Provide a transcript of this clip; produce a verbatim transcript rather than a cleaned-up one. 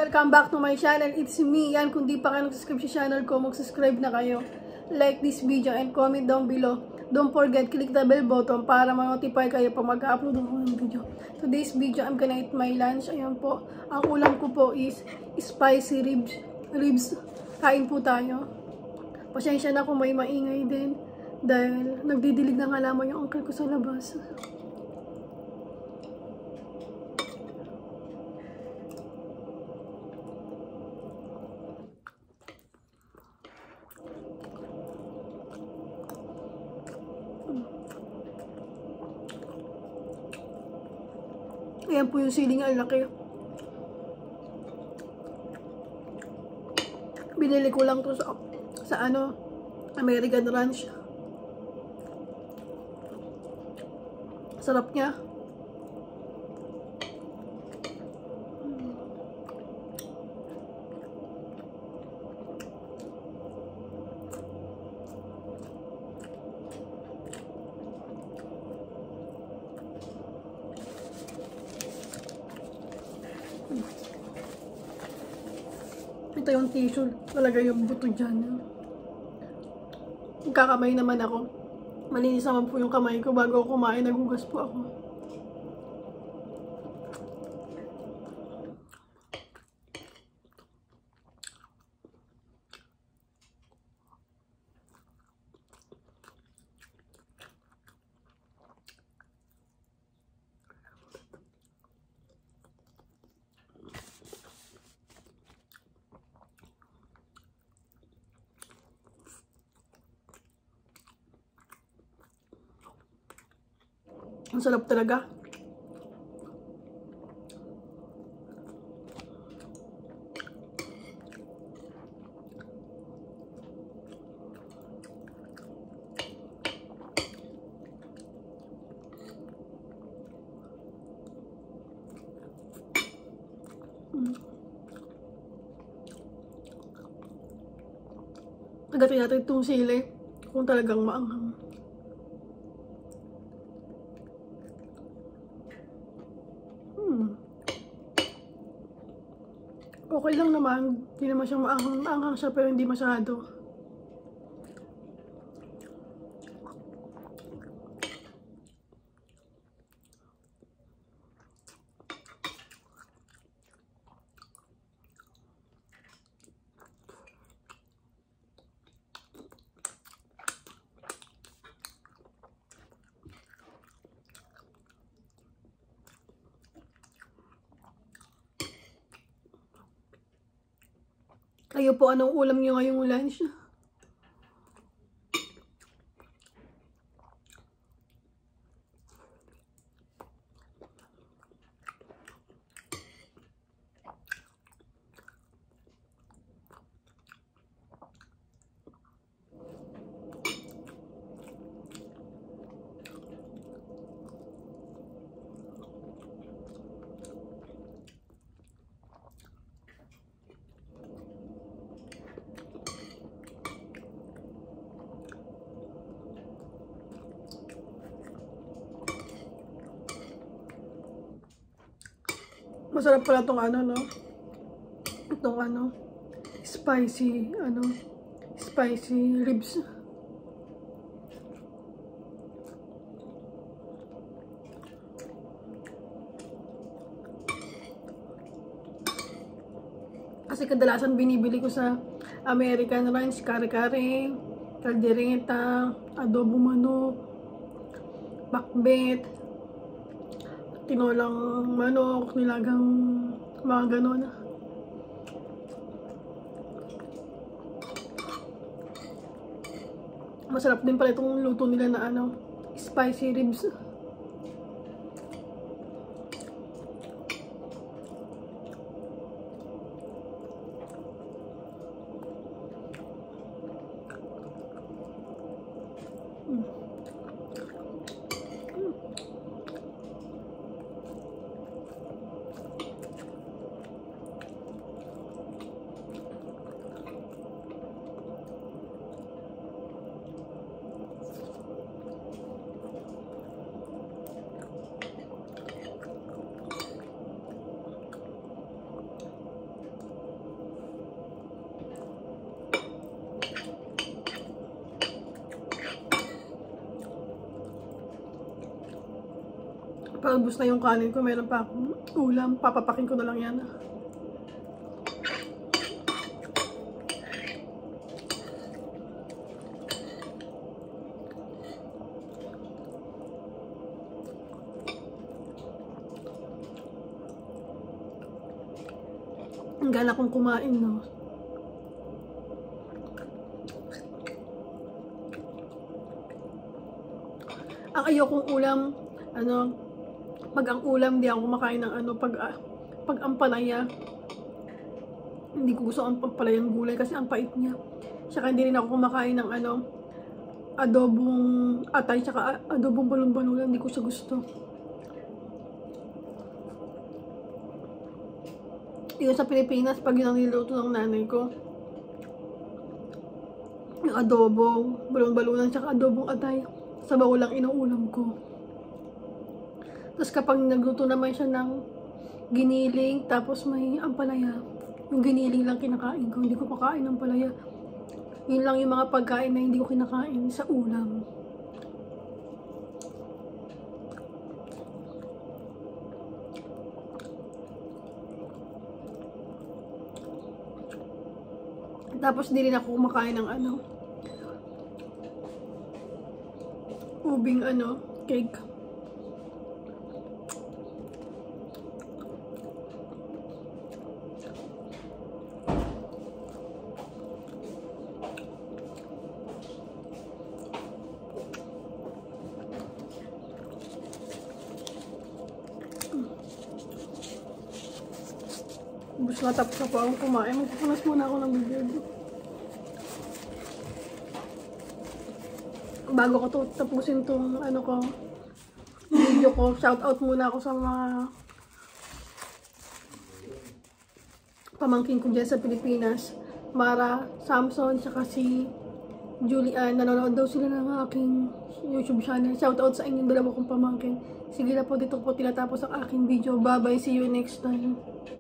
Welcome back to my channel. It's me. Yan, kung di pa kayo nag-subscribe sa channel ko, mag-subscribe na kayo. Like this video and comment down below. Don't forget, click the bell button para ma-notify kayo pag mag-upload ako ng video. Today's video, I'm gonna eat my lunch. Ayan po. Ang ulam ko po is spicy ribs. Ribs. Kain po tayo. Pasensya na kung may maingay din. Dahil nagdidilig ng halaman yung uncle ko sa labas. Ayan po yung siling, ang laki. Binili ko lang to sa, sa ano, American Ranch. Sarap niya. Ito yung tissue. Talaga yung buto dyan. Kakamay naman ako. Malinis naman po yung kamay ko. Bago ako kumain, naghugas po ako. Ang sarap talaga. Mm. Agatin natin itong sili kung talagang maanghang. Okay lang naman, hindi naman siyang maanghang, maanghang siya pero hindi masyado. Kayo po, anong ulam nyo ngayong lunch? Masarap pala itong ano, no? Itong ano, spicy, ano, spicy ribs. Kasi kadalasan binibili ko sa American Ranch, kare-kare, kaldereta, adobo manok, bakbet, tinolang manok, nilagang mga ganon. Masarap din pala itong luto nila na ano, spicy ribs. Mm. Paubos na yung kanin ko, meron pa akong ulam. Papapakin ko na lang yan. Ang gana kong kumain, no? Ang ayokong ulam, ano, pag ang ulam, di ako kumakain ng ano, pag, uh, pag ampalaya, hindi ko gusto ang ampalayang gulay kasi ang pait niya. Tsaka hindi rin ako kumakain ng ano, adobong atay, tsaka adobong balong-balong, hindi ko siya gusto. Yun sa Pilipinas, pag yun ang niluto ng nanay ko, yung adobo, balong-balong, tsaka adobong atay, sabaw lang inuulam ko. Tapos kapag nagluto naman siya ng giniling, tapos may ampalaya, yung giniling lang kinakain ko, hindi ko pakain ng ampalaya. Yun lang yung mga pagkain na hindi ko kinakain sa ulam. Tapos di rin ako kumakain ng ano, ubing ano, cake. Bus matapos na po akong kumain. Magpupunas muna ako ng bibig. Bago ko to tapusin tong ano ko, video ko, shout out muna ako sa mga pamangkin ko dyan sa Pilipinas. Mara, Samson, tsaka si Julian. Nanonood daw sila ng aking YouTube channel. Shout out sa inyong dalawa kong pamangkin. Sige na po, dito po tinatapos ang aking video. Bye bye, see you next time.